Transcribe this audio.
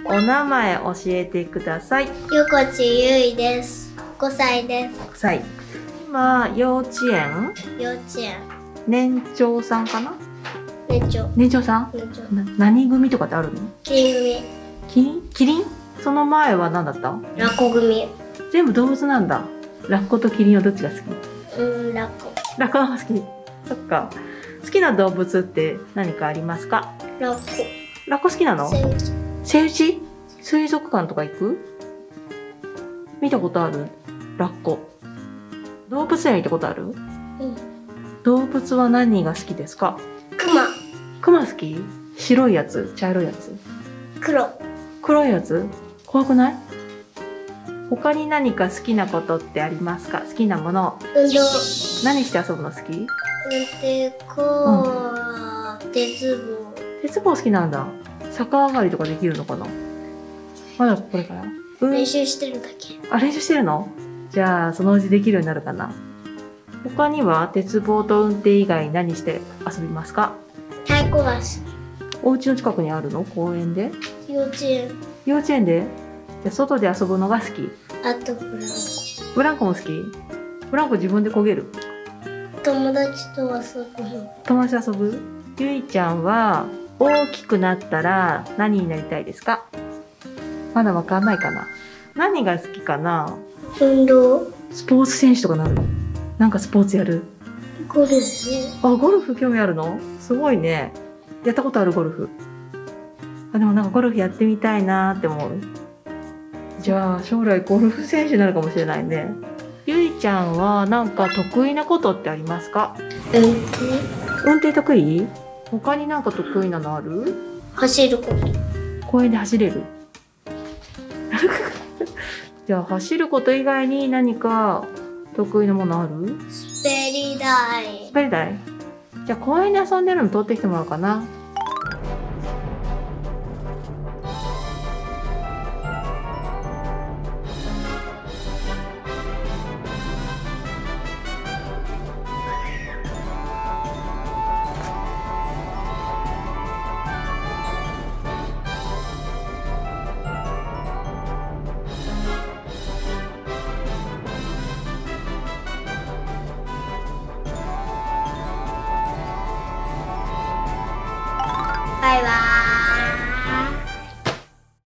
お名前教えてください。 横地ゆいです。5歳です。 5歳。今、幼稚園幼稚園。 年長さんかな。 年長。 年長さん何組とかってあるの？ キリン組。 キリンその前は何だった？ ラッコ組。 全部動物なんだ。ラッコとキリンはどっちが好き？ ラッコ。 ラッコの方が好き。そっか。好きな動物って何かありますか？ ラッコ。 ラッコ好きなの？セイウチ？水族館とか行く？見たことある？ラッコ。動物園行ったことある？動物は何が好きですか？ クマ。 クマ好き？白いやつ？茶色いやつ？黒いやつ？怖くない？他に何か好きなことってありますか？好きなもの。 運動。 何して遊ぶの好き？ 鉄棒。 鉄棒好きなんだ。逆上がりとかできるのかな？まだこれから。 練習してるだけ。 あ、練習してるの？じゃあそのうちできるようになるかな。他には鉄棒と運転以外何して遊びますか？ 太鼓橋。 お家の近くにあるの？公園で？ 幼稚園。 幼稚園で？じゃあ外で遊ぶのが好き？ あとブランコ。 ブランコも好き？ブランコ自分で漕げる？ 友達と遊ぶ。 友達と遊ぶ？ゆいちゃんは大きくなったら何になりたいですか？まだわかんないかな。何が好きかな？ 運動。 スポーツ選手とかなるの？なんかスポーツやる？ ゴルフ。 あ、ゴルフ興味あるの？すごいね。やったことあるゴルフ？あ、でもなんかゴルフやってみたいなーって思う。じゃあ将来ゴルフ選手になるかもしれないね。ゆいちゃんはなんか得意なことってありますか？運転得意？他になんか得意なのある？ 走ること。 公園で走れる？じゃあ走ること以外に何か得意なものある？ 滑り台。 滑り台？じゃあ公園で遊んでるの撮ってきてもらおうかな。 バイバイ。